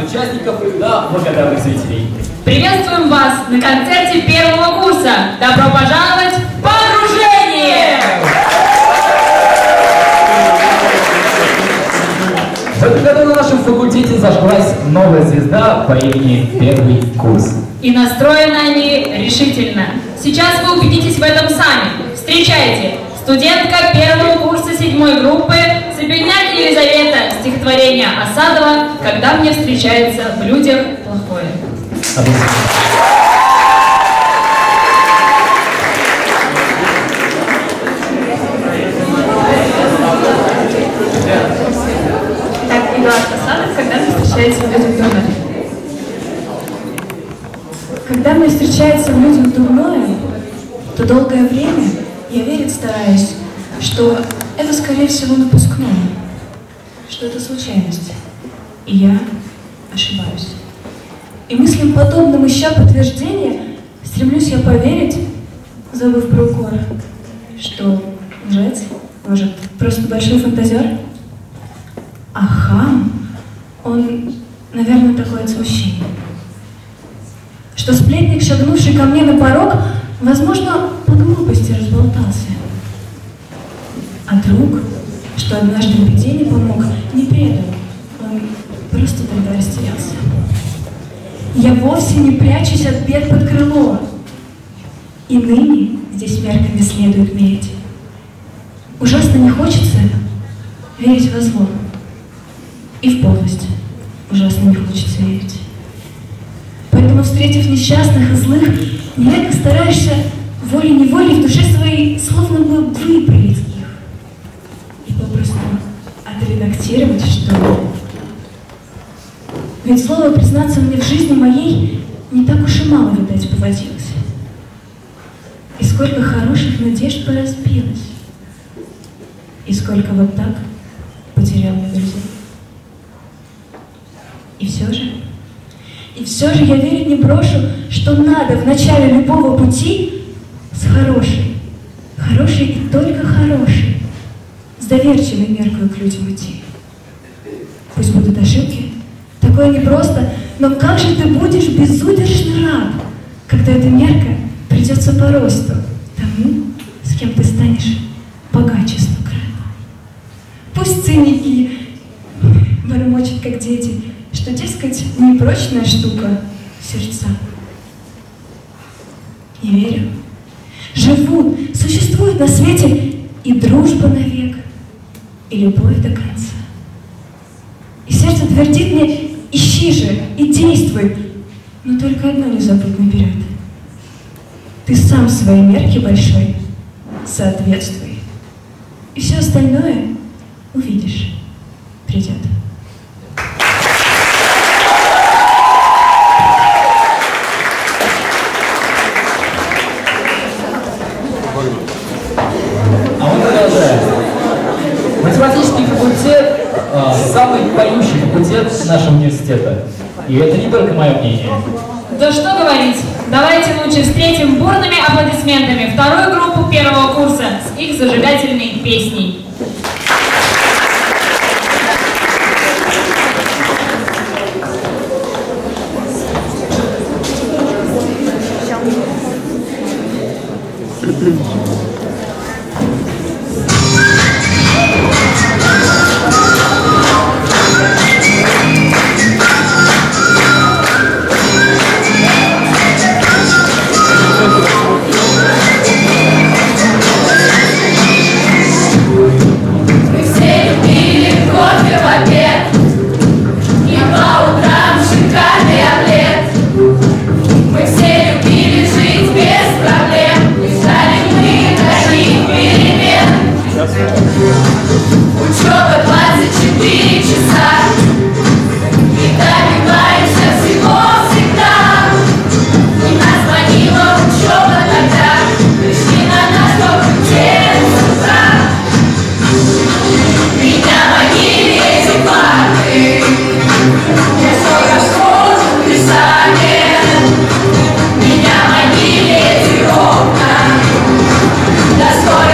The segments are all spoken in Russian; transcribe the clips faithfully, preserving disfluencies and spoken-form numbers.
участников до благодарных зрителей. Приветствуем вас на концерте первого курса. Добро пожаловать в погружение! В этом году на нашем факультете зажглась новая звезда по имени Первый курс. И настроены они решительно. Сейчас вы убедитесь в этом сами. Встречайте, студентка первого курса седьмой группы Собельняк Елизавета, стихотворение Осадова «Когда мне встречается в людях плохое». Так, Эдуард Осадов, когда мне встречается в людях дурное. Когда мне встречается в людях дурное, то долгое время я верить стараюсь, что это, скорее всего, напускное, что это случайность, и я ошибаюсь. И мыслям подобным, ища подтверждения, стремлюсь я поверить, забыв про укор, что лжец, может, просто большой фантазер, а хам, он, наверное, такое от смущения. Что сплетник, шагнувший ко мне на порог, возможно, по глупости разболтался. А друг, что однажды в беде не помог, не предал, он просто тогда растерялся. Я вовсе не прячусь от бед под крыло, и ныне здесь мерками следует мерить. Ужасно не хочется верить во зло, и в подлость ужасно не хочется верить. Поэтому, встретив несчастных и злых, нередко стараешься волей-неволей в душе своей словно бы выправить их и попросту отредактировать, что... Ведь слово, признаться мне, в жизни моей не так уж и мало, видать, поводилось. И сколько хороших надежд поразбилось, и сколько вот так потерял я друзей. И все же... И все же я верить не брошу, что надо в начале любого пути с хорошей, хорошей и только хорошей, с доверчивой меркой к людям идти. Пусть будут ошибки, такое непросто, но как же ты будешь безудержно рад, когда эта мерка придется по росту тому, с кем ты станешь богаче сто крат. Пусть циники бормочут, как дети, что, дескать, непрочная штука сердца. Я верю, живут, существует на свете и дружба навек, и любовь до конца. И сердце твердит мне: ищи же и действуй, но только одно не забудь наперед. Ты сам своей мерке большой соответствуй, и все остальное увидишь, придет. Математический факультет а, самый поющий факультет нашего университета. И это не только мое мнение. Да что говорить, давайте лучше встретим бурными аплодисментами вторую группу первого курса с их зажигательной песней.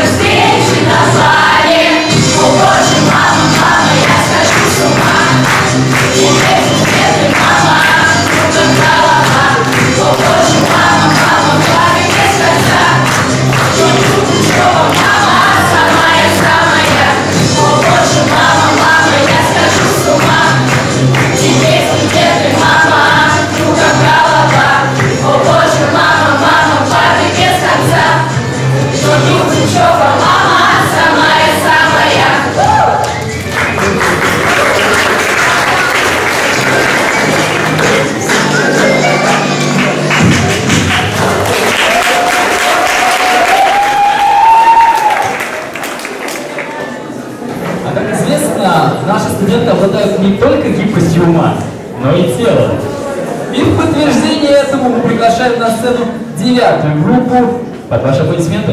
Встречи назвали, о боже, мама, мама, я схожу с ума. А как известно, наши студенты обладают не только гибкостью ума, но и тела. И в подтверждение этому мы приглашаем на сцену девятую группу. Под ваши аплодисменты.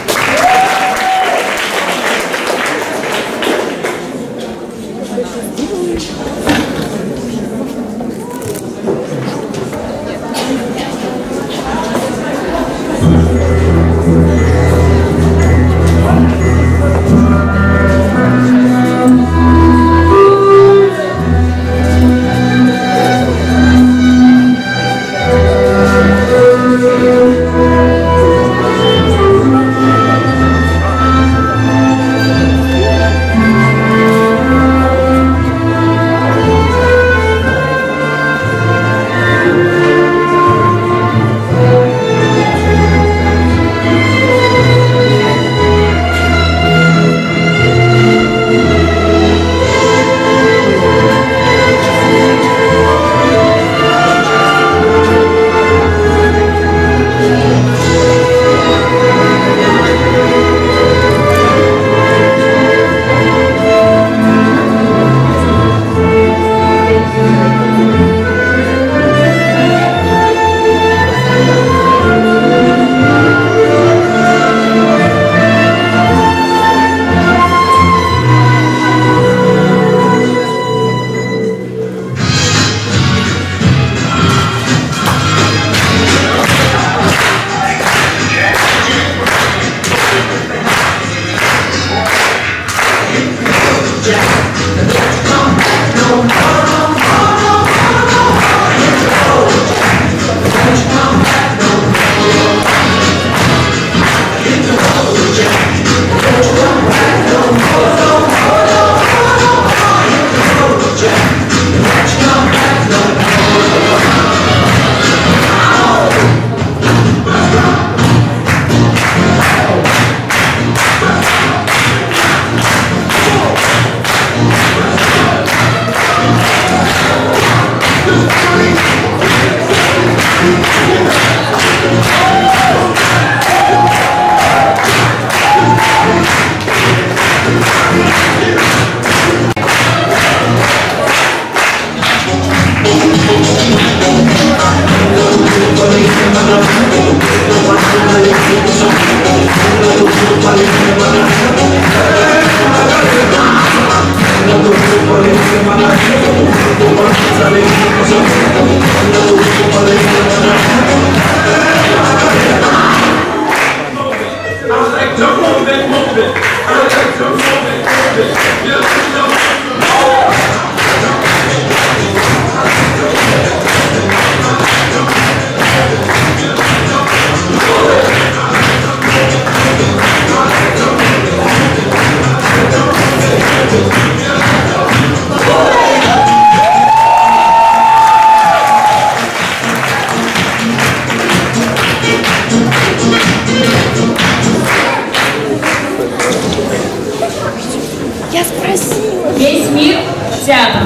Весь мир – театр,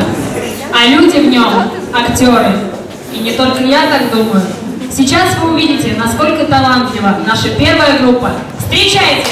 а люди в нем – актеры. И не только я так думаю. Сейчас вы увидите, насколько талантлива наша первая группа. Встречайте!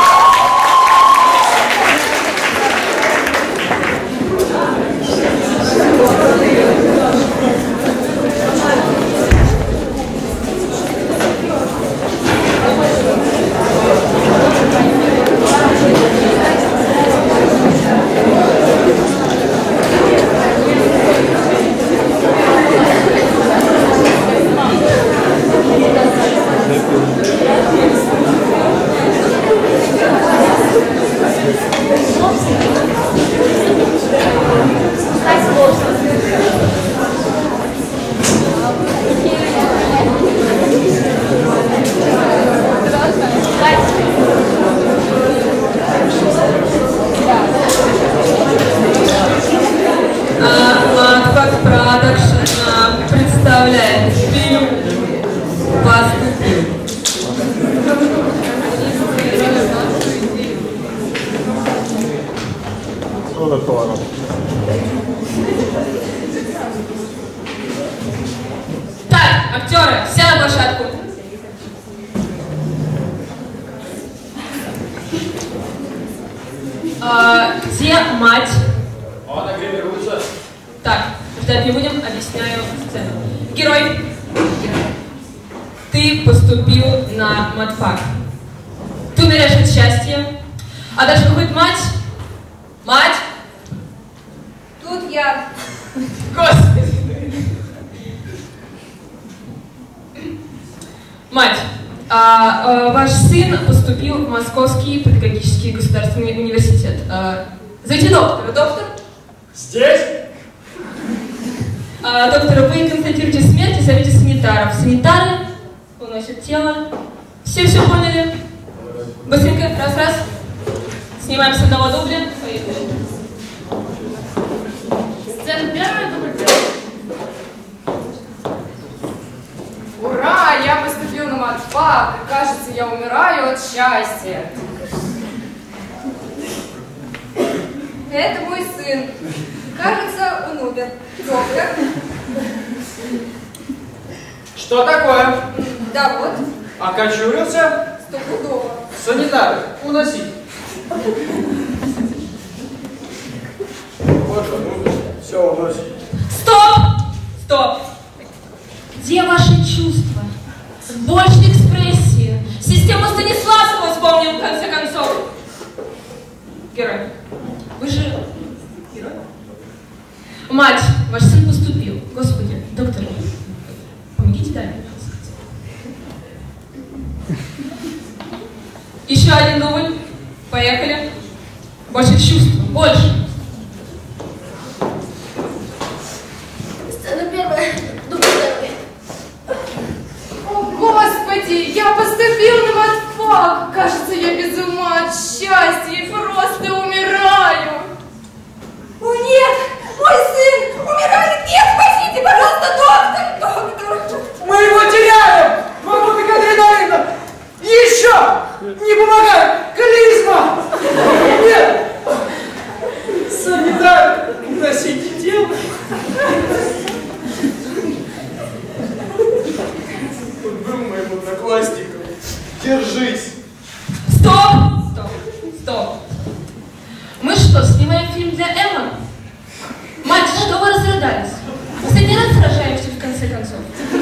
Представляет фильм «Поступил». Что такое? Так, актеры, все на площадку. А, А, где мать? Она гримируется. Так, ждать не будем, объясняю сцену. Герой, ты поступил на матфак. Ты умираешь от счастья. А дальше выходит мать. Мать! Тут я. Господи! Мать, а, а, ваш сын поступил в Московский педагогический государственный университет. А, зовите доктора. Доктор? Здесь? А, доктор, вы констатируете смерть и зовите санитаров. Санитары уносят тело. Все все поняли? Быстренько, раз-раз. Снимаем с одного дубля. Поехали. Сцена первая, дубль первый. Ура! Я поступил на матфак, и кажется, я умираю от счастья. Это мой сын. Кажется, он умер. Доктор. Что такое? Да вот, Окочурился? стопудово. Санитары, уносить. Вот он, все уносит. Стоп! Стоп! Где ваши чувства? Больше экспрессии. Систему Станиславского вспомним, в конце концов. Герой. Вы же герой? Мать, ваш сын поступил. Господи, доктор, помогите даме. Еще один дубль. Поехали. Больше чувств. Больше. Сцена первая, дубль первый. О, Господи, я поступил на матфак. Кажется, я без ума от счастья и просто умираю. О нет, мой сын умирает. Нет, спасите, пожалуйста, доктор, доктор. Мы его теряем! Мамука адреналина! Еще! Не помогает! Клизма! Нет! Санитар! Носите тело! Он был моим одноклассником. Держись! Стоп! Стоп! Стоп! Мы что, снимаем фильм для Эмма? Мать, что вы разрыдались? Мы последний раз сражаемся в конце концов.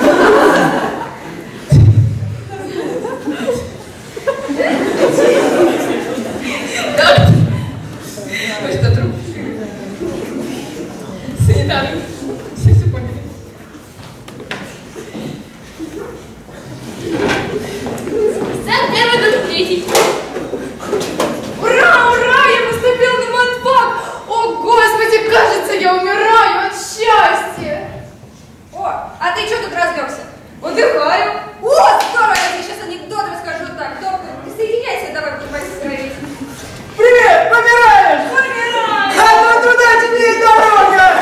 Да? Вы что, труп? Санитары. Все все поняли. Сцена первый, дубль третий. Ура, ура, я поступил на матфак. О, Господи, кажется, я умираю от счастья. О, а ты что тут разлегся? Отдыхаю. О, здорово, я тебе сейчас анекдот расскажу. Так, доктор, присоединяйся, давай будем поговорить. Привет! Помираешь! Помираю! А ну туда тебе и дорога!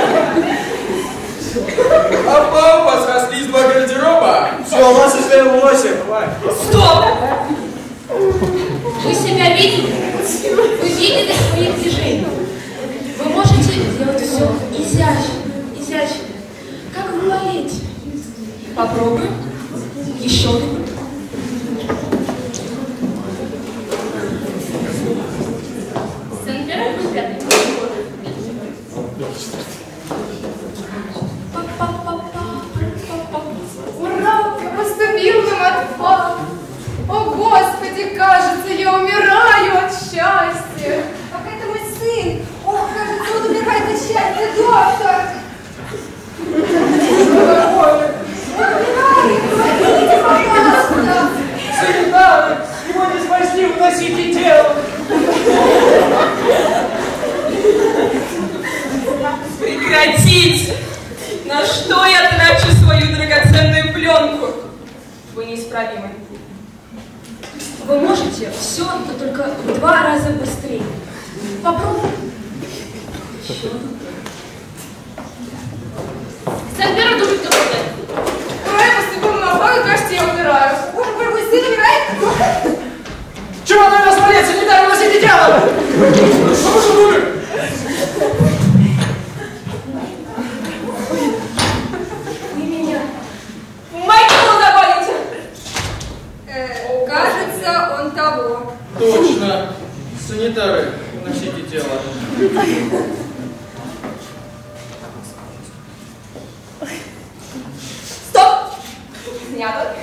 А папа срослись два гардероба. Все, у нас уже восемь. Стоп! Вы себя видите? Вы видели своих движений? Вы можете делать все изящно, изящно, как в балете. Попробуем. Еще дубль. Сцена первая, дубль пятый. Ура, я поступил на матфак. О, Господи, кажется, я умираю от счастья. Ах, это мой сын. Ох, кажется, он умирает от счастья, доктор. Он умирает. защите тела. Стоп! Снято.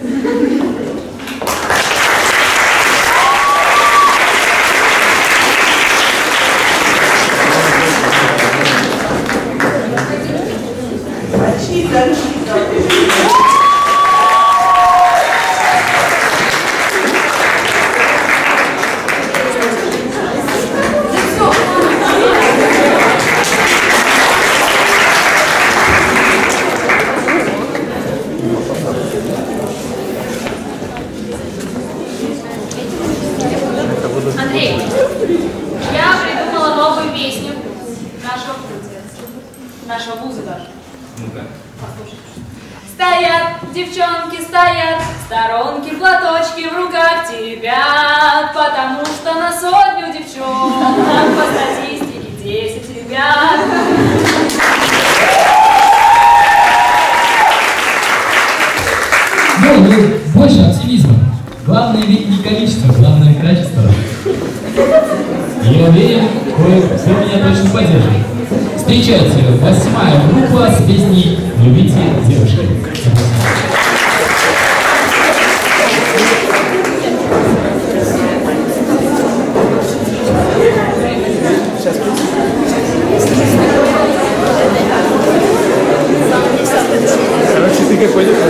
Андрей, я придумала новую песню нашего, нашего вуза даже. Ну-ка. Послушай. Стоят, девчонки стоят, сторонки, платочки в руках теребят, потому что на сотню девчонок по статистике десять ребят. Ну, ну, больше оптимизма. Главное ведь не количество, главное качество. Я уверен, кое-кто меня точно поддержит. Встречайте, восьмая группа с песней «Любите девушек». Короче, ты как пойдешь?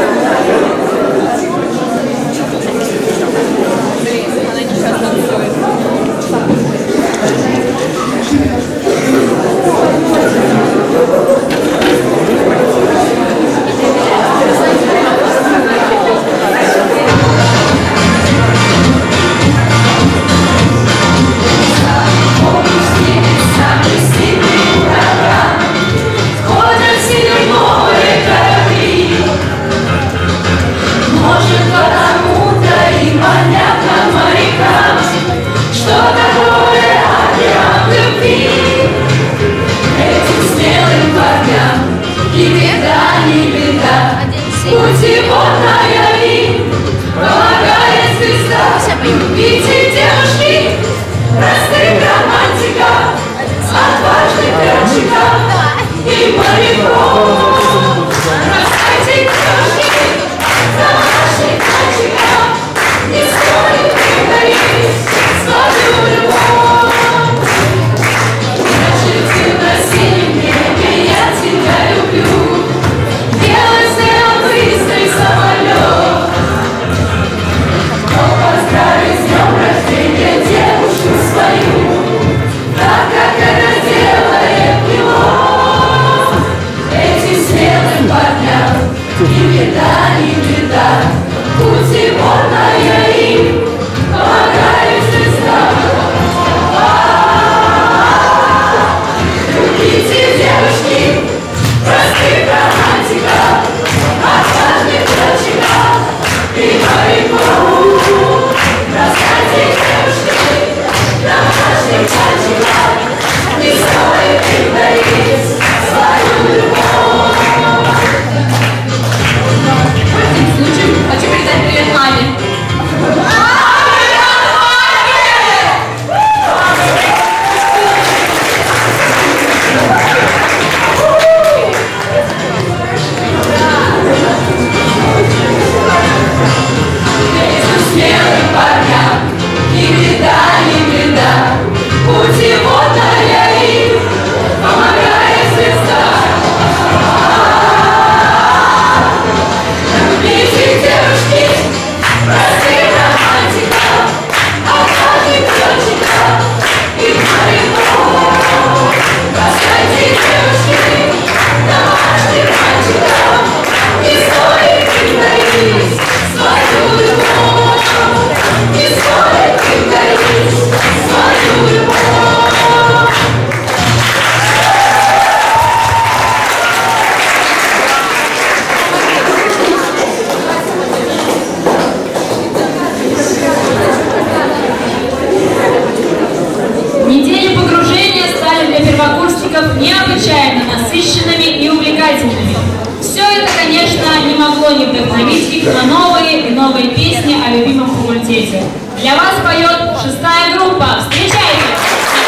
необычайно насыщенными и увлекательными. Все это, конечно, не могло не вдохновить их на новые и новые песни о любимом факультете. Для вас поет шестая группа. Встречайте!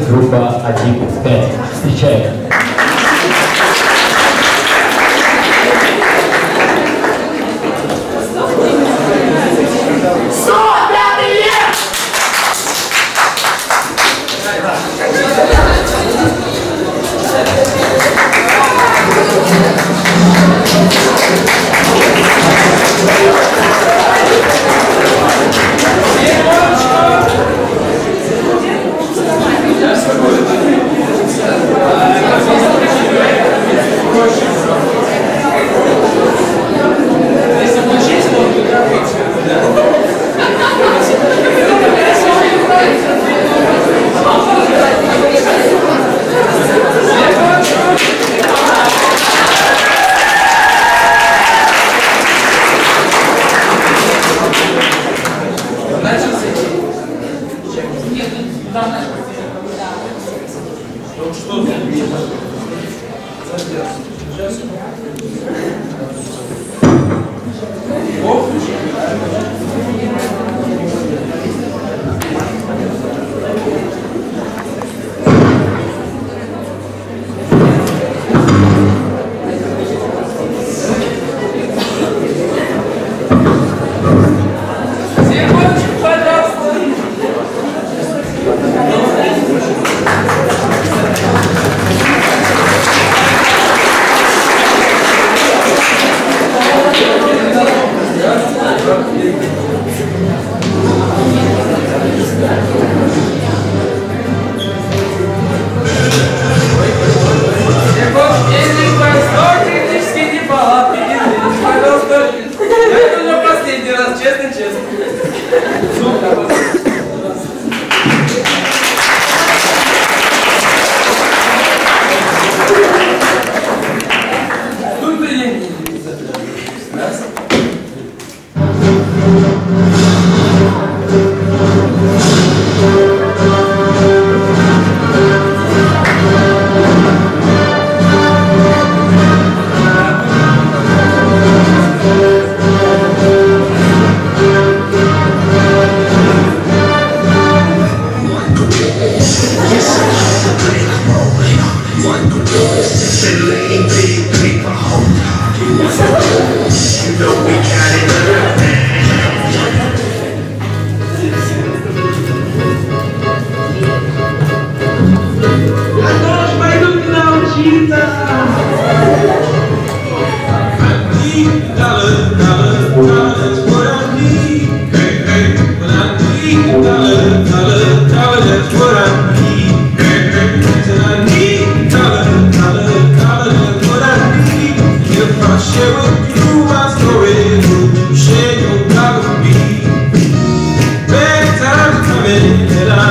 группа один пять. Встречаем.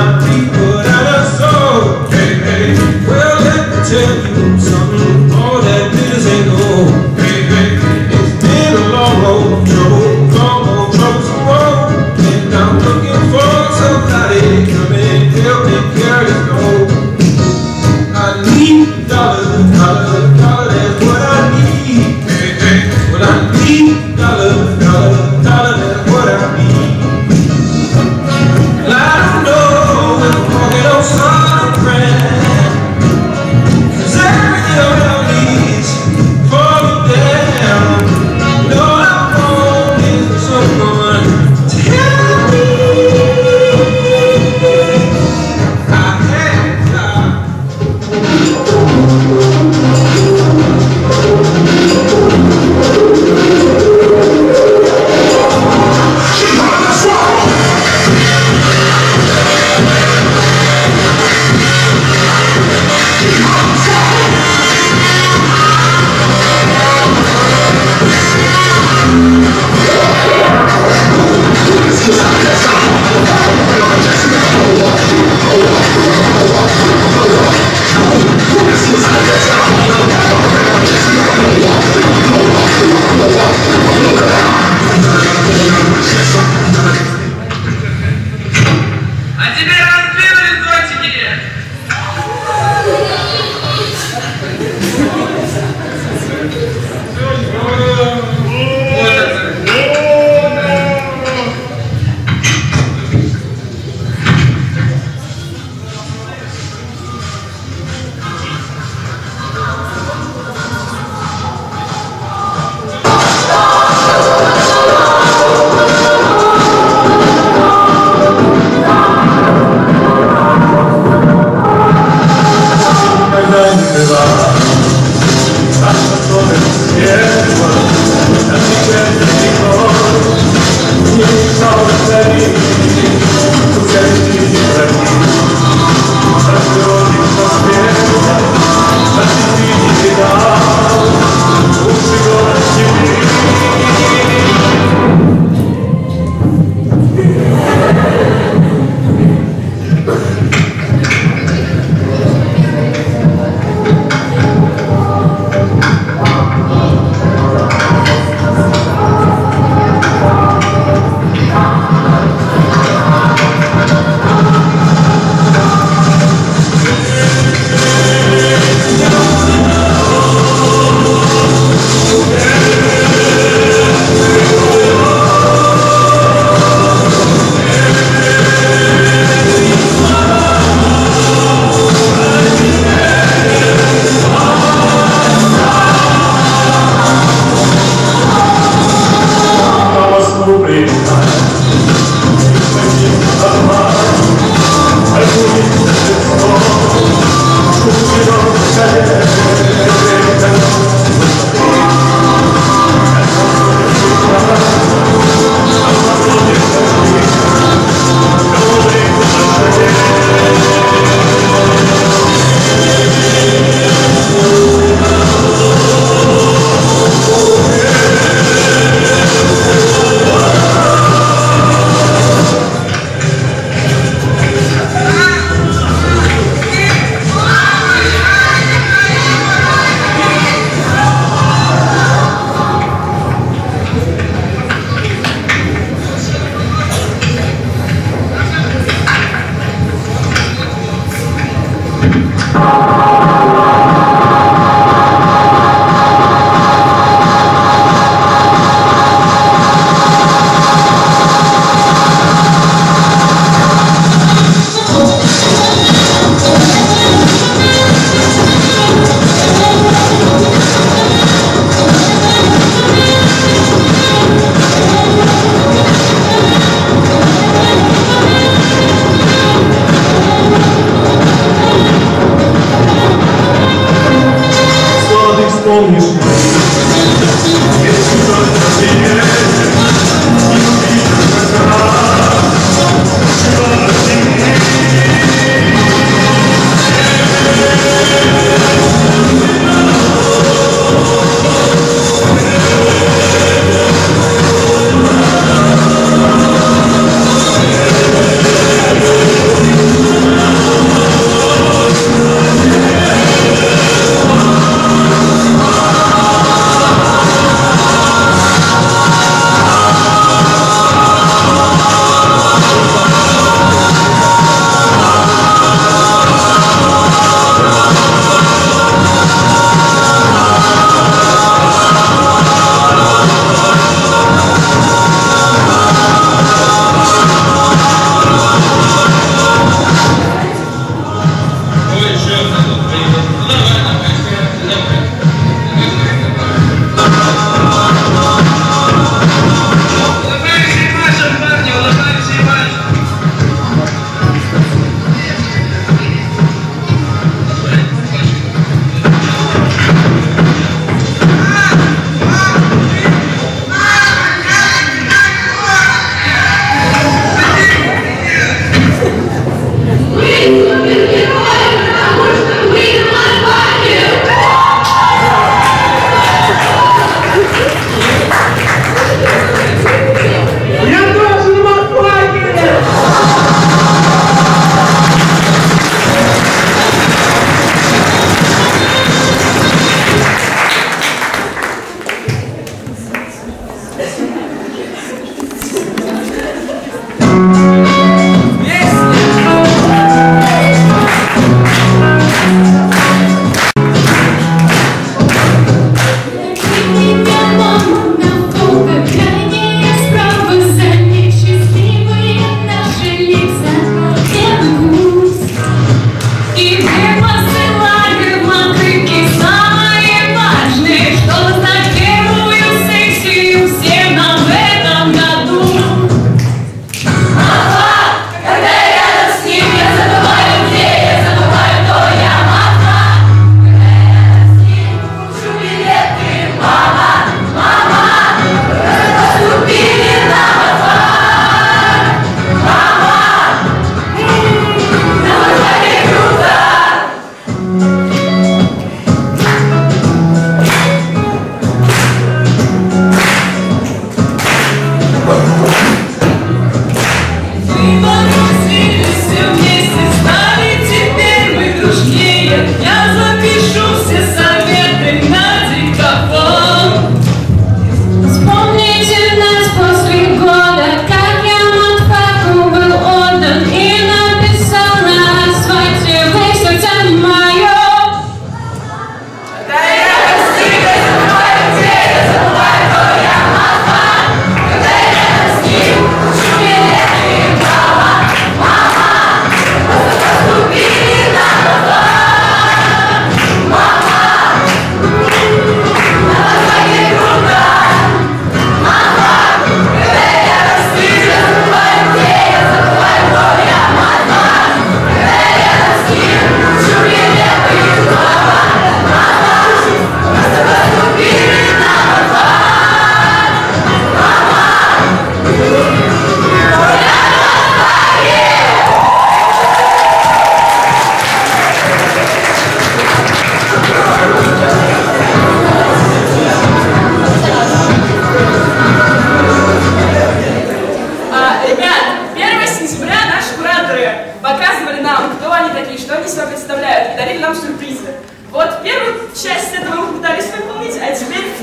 Tell you something more than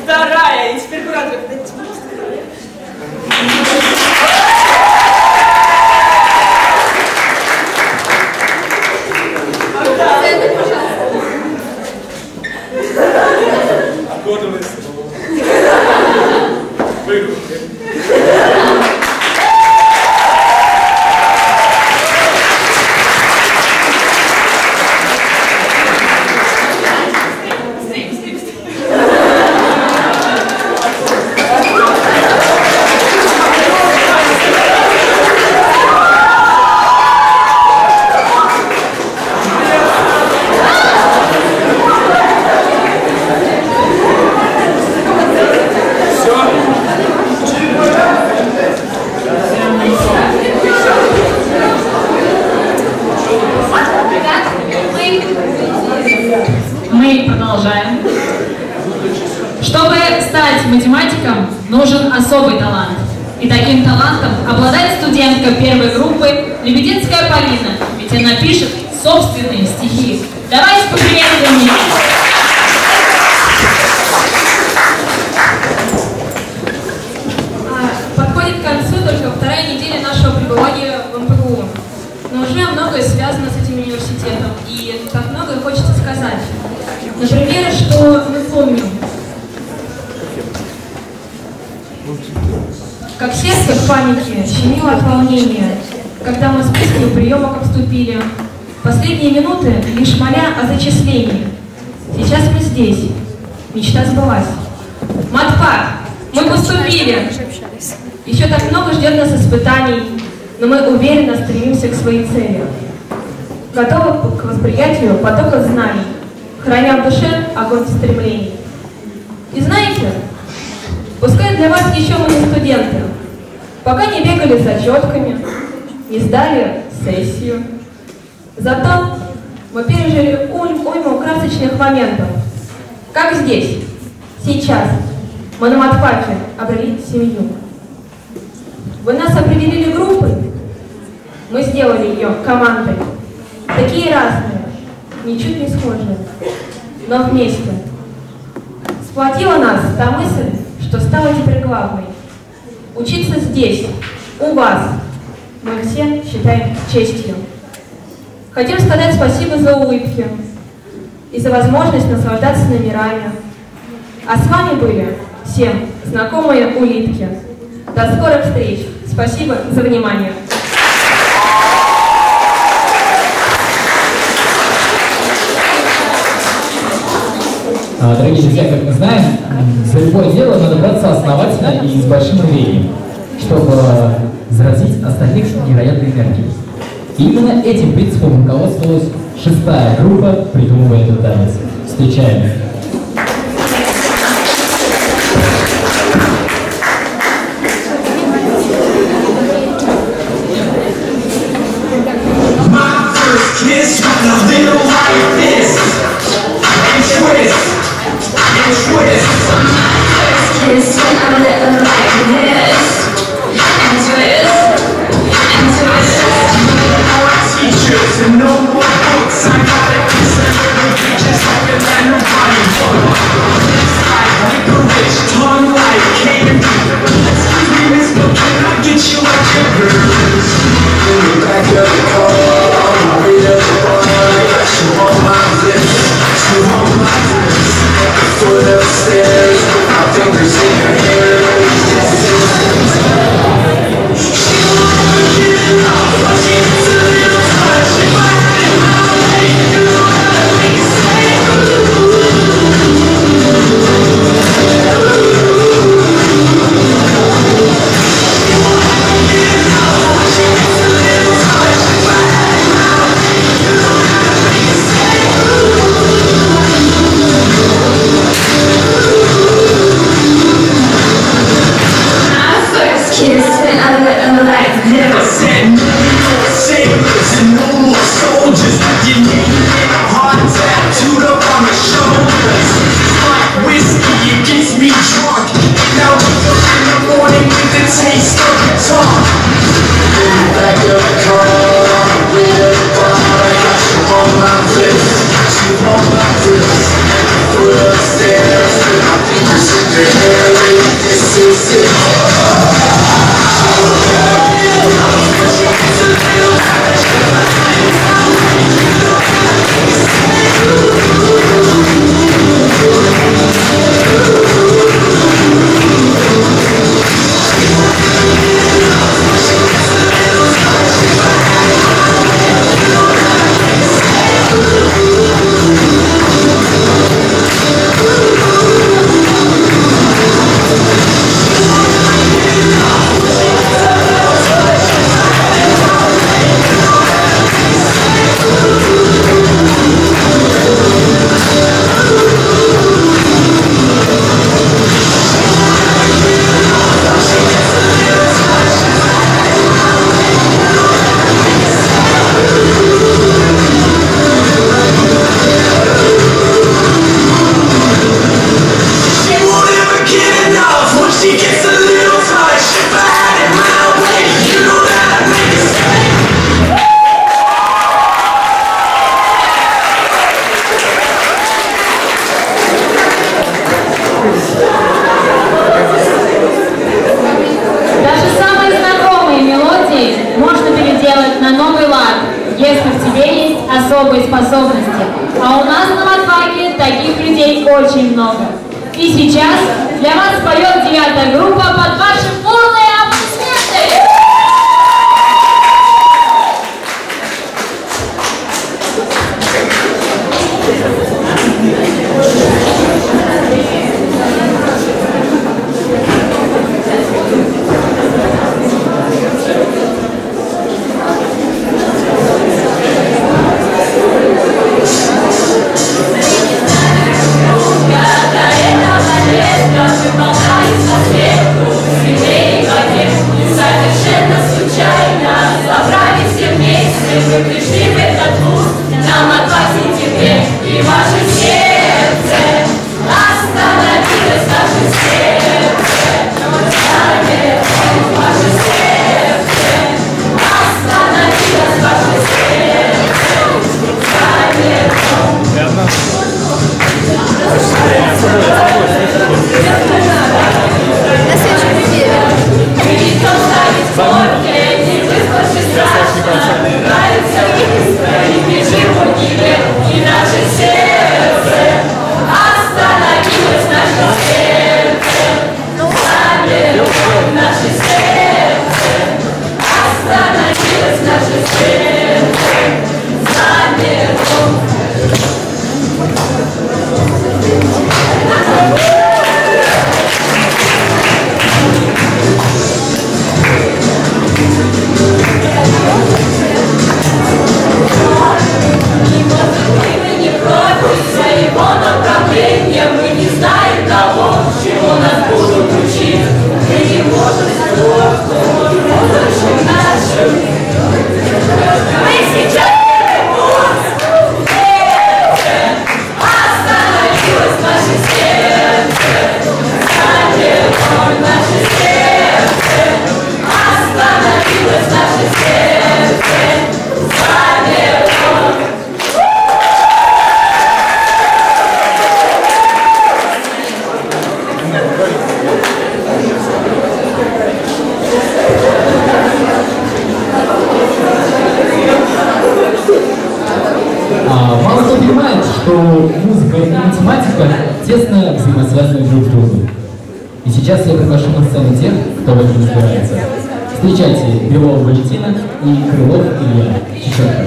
вторая, и теперь куратор. Мы продолжаем. Чтобы стать математиком, нужен особый талант. И таким талантом обладает студентка первой группы Лебединская Полина, ведь она пишет собственные стихи. Давайте поприветствуем ее. Подходит к концу только вторая неделя нашего пребывания в эм пэ гэ у. Но уже многое связано с этим университетом, и так многое хочется сказать. Например, что мы помним, как сердце в панике щемило от волнения, когда мы с мыслью приемок обступили. Последние минуты лишь моля о зачислении. Сейчас мы здесь. Мечта сбылась. Матфак, мы поступили. Еще так много ждет нас испытаний, но мы уверенно стремимся к своей цели. Готовы к восприятию потока знаний, храня в душе огонь стремлений. И знаете, пускай для вас еще мы не студенты, пока не бегали с зачетками, не сдали сессию. Зато мы пережили уйму красочных моментов. Как здесь, сейчас, мы на матфаке обрели семью. Вы нас определили группой, мы сделали ее командой. Такие разные, ничуть не схожие, но вместе. Сплотила нас та мысль, что стала теперь главной. Учиться здесь, у вас, мы все считаем честью. Хотим сказать спасибо за улыбки и за возможность наслаждаться номерами. А с вами были всем знакомые улитки. До скорых встреч. Спасибо за внимание. Дорогие друзья, как мы знаем, за любое дело надо браться основательно и с большим рвением, чтобы заразить остальных невероятной энергией. И именно этим принципом руководствовалась шестая группа, придумывая этот танец. Встречаем. We'll be right back. Даже самые знакомые мелодии можно переделать на новый лад, если в тебе есть особые способности. А у нас на матфаке таких людей очень много. И сейчас для вас поет девятая группа под ваши полные аплодисменты. тесно взаимосвязаны друг с другом. И сейчас я приглашу на сцену тех, кто в этом разбирается. Встречайте Белова Валентина и Крылов Илья. Чечетка.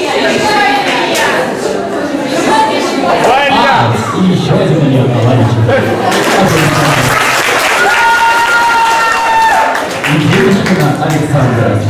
А, и еще один Илья Коваличев. И девушка Александра.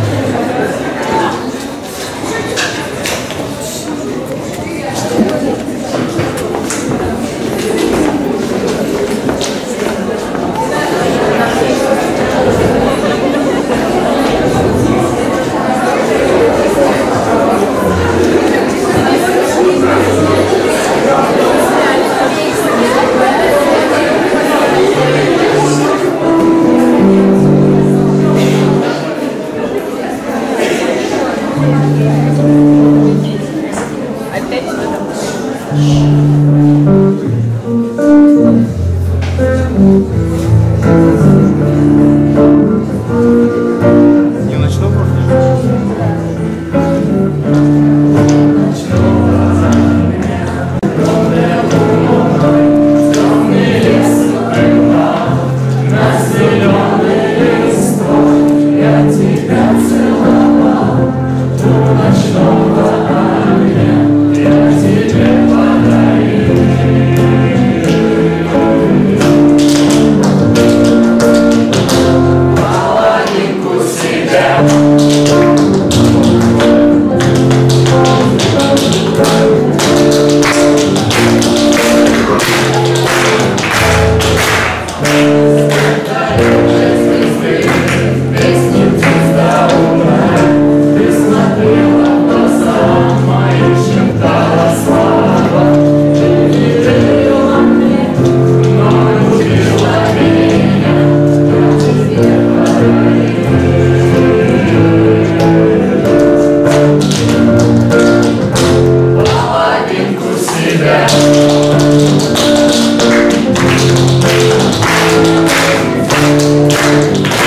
Thank you.